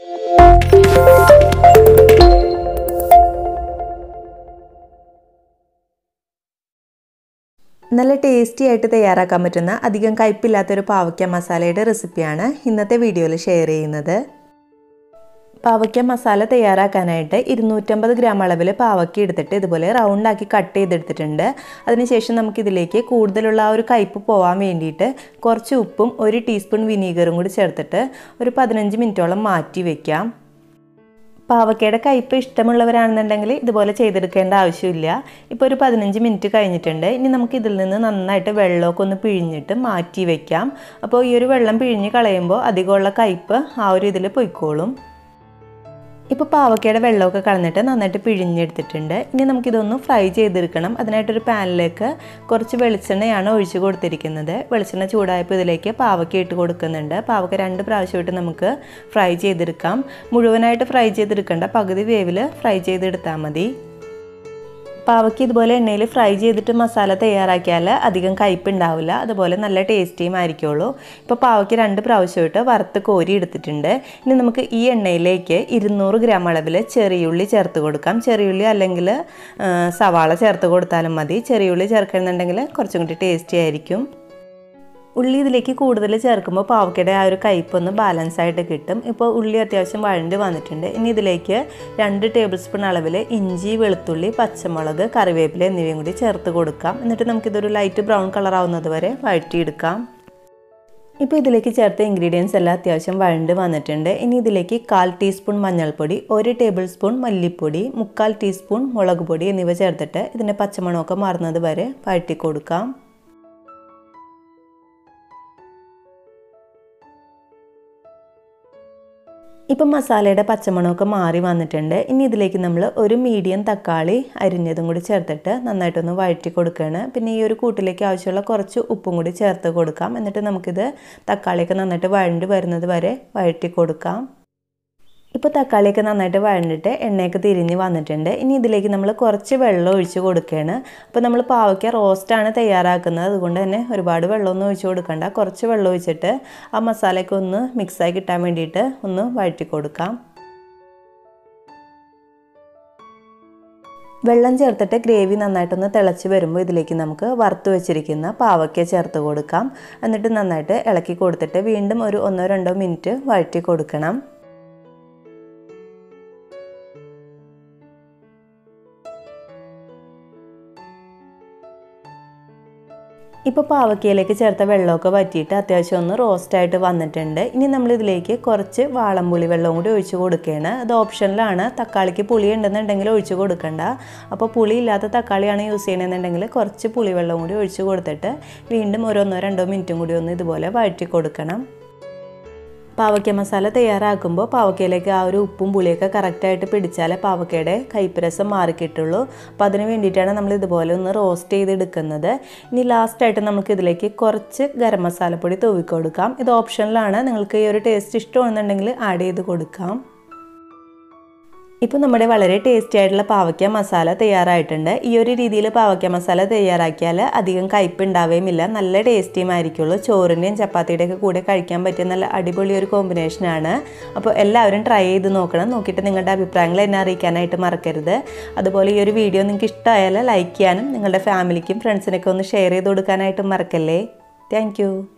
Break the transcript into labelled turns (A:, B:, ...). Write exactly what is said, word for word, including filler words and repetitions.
A: നല്ല ടേസ്റ്റി ആയിട്ട് തയ്യാറാക്കാൻ പറ്റുന്ന അധികം കയ്പില്ലാത്തൊരു പാവയ്ക്ക മസാലയുടെ റെസിപ്പിയാണ് ഇന്നത്തെ വീഡിയോയിൽ ഷെയർ ചെയ്യുന്നത്. പാവയ്ക്ക മസാല തയ്യാറാക്കാനായിട്ട് ഇരുന്നൂറ്റമ്പത് ഗ്രാം അളവിൽ പാവയ്ക്ക എടുത്തിട്ട് ഇതുപോലെ റൗണ്ടാക്കി കട്ട് ചെയ്തെടുത്തിട്ടുണ്ട്. അതിനുശേഷം നമുക്കിതിലേക്ക് കൂടുതലുള്ള ആ ഒരു കയ്പ്പ് പോകാൻ വേണ്ടിയിട്ട് കുറച്ച് ഉപ്പും ഒരു ടീസ്പൂൺ വിനീഗറും കൂടി ചേർത്തിട്ട് ഒരു പതിനഞ്ച് മിനിറ്റോളം മാറ്റി വയ്ക്കാം. പാവയ്ക്കയുടെ കയ്പ്പ് ഇഷ്ടമുള്ളവരാണെന്നുണ്ടെങ്കിൽ ഇതുപോലെ ചെയ്തെടുക്കേണ്ട ആവശ്യമില്ല. ഇപ്പോൾ ഒരു പതിനഞ്ച് മിനിറ്റ് കഴിഞ്ഞിട്ടുണ്ട്. ഇനി നമുക്ക് ഇതിൽ നിന്ന് നന്നായിട്ട് വെള്ളമൊക്കെ ഒന്ന് പിഴിഞ്ഞിട്ട് മാറ്റി വയ്ക്കാം. അപ്പോൾ ഈ ഒരു വെള്ളം പിഴിഞ്ഞ് കളയുമ്പോൾ അധികമുള്ള കയ്പ്പ് ആ ഒരു ഇതിൽ പൊയ്ക്കോളും. ഇപ്പോൾ പാവയ്ക്കയുടെ വെള്ളമൊക്കെ കളഞ്ഞിട്ട് നന്നായിട്ട് പിഴിഞ്ഞെടുത്തിട്ടുണ്ട്. ഇനി നമുക്കിതൊന്ന് ഫ്രൈ ചെയ്തെടുക്കണം. അതിനായിട്ടൊരു പാനിലേക്ക് കുറച്ച് വെളിച്ചെണ്ണയാണ് ഒഴിച്ച് കൊടുത്തിരിക്കുന്നത്. വെളിച്ചെണ്ണ ചൂടായപ്പോൾ ഇതിലേക്ക് പാവയ്ക്ക ഇട്ട് കൊടുക്കുന്നുണ്ട്. പാവയ്ക്ക രണ്ട് പ്രാവശ്യമായിട്ട് നമുക്ക് ഫ്രൈ ചെയ്തെടുക്കാം. മുഴുവനായിട്ട് ഫ്രൈ ചെയ്തെടുക്കേണ്ട, പകുതി വേവിൽ ഫ്രൈ ചെയ്തെടുത്താൽ മതി. പാവയ്ക്ക് ഇതുപോലെ എണ്ണയിൽ ഫ്രൈ ചെയ്തിട്ട് മസാല തയ്യാറാക്കിയാൽ അധികം കയ്പ്പ് ഉണ്ടാവില്ല, അതുപോലെ നല്ല ടേസ്റ്റിയും ആയിരിക്കുള്ളൂ. ഇപ്പോൾ പാവയ്ക്ക് രണ്ട് പ്രാവശ്യമായിട്ട് വറുത്ത് കോരി എടുത്തിട്ടുണ്ട്. ഇനി നമുക്ക് ഈ എണ്ണയിലേക്ക് ഇരുന്നൂറ് ഗ്രാം അളവിൽ ചെറിയുള്ളി ചേർത്ത് കൊടുക്കാം. ചെറിയുള്ളി അല്ലെങ്കിൽ സവാള ചേർത്ത് കൊടുത്താലും മതി. ചെറിയുള്ളി ചേർക്കണമെന്നുണ്ടെങ്കിൽ കുറച്ചും കൂടി ടേസ്റ്റി ആയിരിക്കും. ഉള്ളി ഇതിലേക്ക് കൂടുതൽ ചേർക്കുമ്പോൾ പാവയ്ക്കയുടെ ആ ഒരു കയ്പ്പൊന്ന് ബാലൻസ് ആയിട്ട് കിട്ടും. ഇപ്പോൾ ഉള്ളി അത്യാവശ്യം വഴണ്ട് വന്നിട്ടുണ്ട്. ഇനി ഇതിലേക്ക് രണ്ട് ടേബിൾ സ്പൂൺ അളവിൽ ഇഞ്ചി, വെളുത്തുള്ളി, പച്ചമുളക്, കറിവേപ്പില എന്നിവയും കൂടി ചേർത്ത് കൊടുക്കാം. എന്നിട്ട് നമുക്കിതൊരു ലൈറ്റ് ബ്രൗൺ കളർ ആവുന്നത് വരെ വഴറ്റിയെടുക്കാം. ഇപ്പോൾ ഇതിലേക്ക് ചേർത്ത ഇൻഗ്രീഡിയൻസ് എല്ലാം അത്യാവശ്യം വഴണ്ട് വന്നിട്ടുണ്ട്. ഇനി ഇതിലേക്ക് കാൽ ടീസ്പൂൺ മഞ്ഞൾപ്പൊടി, ഒരു ടേബിൾ സ്പൂൺ മല്ലിപ്പൊടി, മുക്കാൽ ടീസ്പൂൺ മുളക് പൊടി എന്നിവ ചേർത്തിട്ട് ഇതിൻ്റെ പച്ചമണമൊക്കെ മാറുന്നത് വരെ വഴറ്റി കൊടുക്കാം. ഇപ്പം മസാലയുടെ പച്ചമണമൊക്കെ മാറി വന്നിട്ടുണ്ട്. ഇനി ഇതിലേക്ക് നമ്മൾ ഒരു മീഡിയം തക്കാളി അരിഞ്ഞതും കൂടി ചേർത്തിട്ട് നന്നായിട്ടൊന്ന് വഴറ്റി കൊടുക്കുകയാണ്. പിന്നെ ഈ ഒരു കൂട്ടിലേക്ക് ആവശ്യമുള്ള കുറച്ച് ഉപ്പും കൂടി ചേർത്ത് കൊടുക്കാം. എന്നിട്ട് നമുക്കിത് തക്കാളിയൊക്കെ നന്നായിട്ട് വഴണ്ടി വരുന്നത് വരെ വഴറ്റി കൊടുക്കാം. ഇപ്പോൾ തക്കാളിയൊക്കെ നന്നായിട്ട് വഴണ്ടിട്ട് എണ്ണയൊക്കെ തിരിഞ്ഞ് വന്നിട്ടുണ്ട്. ഇനി ഇതിലേക്ക് നമ്മൾ കുറച്ച് വെള്ളം ഒഴിച്ച് കൊടുക്കുകയാണ്. അപ്പോൾ നമ്മൾ പാവയ്ക്ക റോസ്റ്റാണ് തയ്യാറാക്കുന്നത്, അതുകൊണ്ട് തന്നെ ഒരുപാട് വെള്ളമൊന്നും ഒഴിച്ച് കൊടുക്കണ്ട. കുറച്ച് വെള്ളം ഒഴിച്ചിട്ട് ആ മസാലയൊക്കെ ഒന്ന് മിക്സായി കിട്ടാൻ വേണ്ടിയിട്ട് ഒന്ന് വഴറ്റി കൊടുക്കാം. വെള്ളം ചേർത്തിട്ട് ഗ്രേവി നന്നായിട്ടൊന്ന് തിളച്ച് വരുമ്പോൾ ഇതിലേക്ക് നമുക്ക് വറുത്ത് വെച്ചിരിക്കുന്ന പാവയ്ക്ക ചേർത്ത് കൊടുക്കാം. എന്നിട്ട് നന്നായിട്ട് ഇളക്കി കൊടുത്തിട്ട് വീണ്ടും ഒരു ഒന്നോ രണ്ടോ മിനിറ്റ് വഴറ്റി കൊടുക്കണം. ഇപ്പോൾ പാവയ്ക്കയിലേക്ക് ചേർത്ത വെള്ളമൊക്കെ വറ്റിയിട്ട് അത്യാവശ്യം ഒന്ന് റോസ്റ്റായിട്ട് വന്നിട്ടുണ്ട്. ഇനി നമ്മളിതിലേക്ക് കുറച്ച് വാളംപുളി വെള്ളവും കൂടി ഒഴിച്ച് കൊടുക്കുകയാണ്. അത് ഓപ്ഷനിലാണ്. തക്കാളിക്ക് പുളി ഉണ്ടെന്നുണ്ടെങ്കിൽ ഒഴിച്ച് കൊടുക്കണ്ട. അപ്പോൾ പുളി ഇല്ലാത്ത തക്കാളിയാണ് യൂസ് ചെയ്യണമെന്നുണ്ടെങ്കിൽ കുറച്ച് പുളിവെള്ളവും കൂടി ഒഴിച്ച് കൊടുത്തിട്ട് വീണ്ടും ഒരു ഒന്നോ രണ്ടോ മിനിറ്റും കൂടി ഒന്ന് ഇതുപോലെ വഴറ്റി കൊടുക്കണം. പാവയ്ക്ക മസാല തയ്യാറാക്കുമ്പോൾ പാവയ്ക്കയിലേക്ക് ആ ഒരു ഉപ്പും പുളിയൊക്കെ കറക്റ്റായിട്ട് പിടിച്ചാലേ പാവയ്ക്കയുടെ കയ്പ്പ് രസം മാറിക്കിട്ടുള്ളൂ. അപ്പോൾ അതിന് വേണ്ടിയിട്ടാണ് നമ്മൾ ഇതുപോലെ ഒന്ന് റോസ്റ്റ് ചെയ്തെടുക്കുന്നത്. ഇനി ലാസ്റ്റായിട്ട് നമുക്ക് ഇതിലേക്ക് കുറച്ച് ഗരം മസാലപ്പൊടി തൂവി കൊടുക്കാം. ഇത് ഓപ്ഷനിലാണ്. നിങ്ങൾക്ക് ഈ ഒരു ടേസ്റ്റ് ഇഷ്ടമാണെന്നുണ്ടെങ്കിൽ ആഡ് ചെയ്ത് കൊടുക്കാം. ഇപ്പോൾ നമ്മുടെ വളരെ ടേസ്റ്റി ആയിട്ടുള്ള പാവയ്ക്ക മസാല തയ്യാറായിട്ടുണ്ട്. ഈ ഒരു രീതിയിൽ പാവയ്ക്ക മസാല തയ്യാറാക്കിയാൽ അധികം കയ്പ്പ് ഉണ്ടാവുകയുമില്ല, നല്ല ടേസ്റ്റിയും ആയിരിക്കുള്ളൂ. ചോറിൻ്റെയും ചപ്പാത്തിയുടെയൊക്കെ കൂടെ കഴിക്കാൻ പറ്റിയ നല്ല അടിപൊളി ഒരു കോമ്പിനേഷനാണ്. അപ്പോൾ എല്ലാവരും ട്രൈ ചെയ്ത് നോക്കണം. നോക്കിയിട്ട് നിങ്ങളുടെ അഭിപ്രായങ്ങൾ എന്നെ അറിയിക്കാനായിട്ട് മറക്കരുത്. അതുപോലെ ഈ ഒരു വീഡിയോ നിങ്ങൾക്ക് ഇഷ്ടമായാൽ ലൈക്ക് ചെയ്യാനും നിങ്ങളുടെ ഫാമിലിക്കും ഫ്രണ്ട്സിനൊക്കെ ഒന്ന് ഷെയർ ചെയ്ത് കൊടുക്കാനായിട്ടും മറക്കല്ലേ. താങ്ക്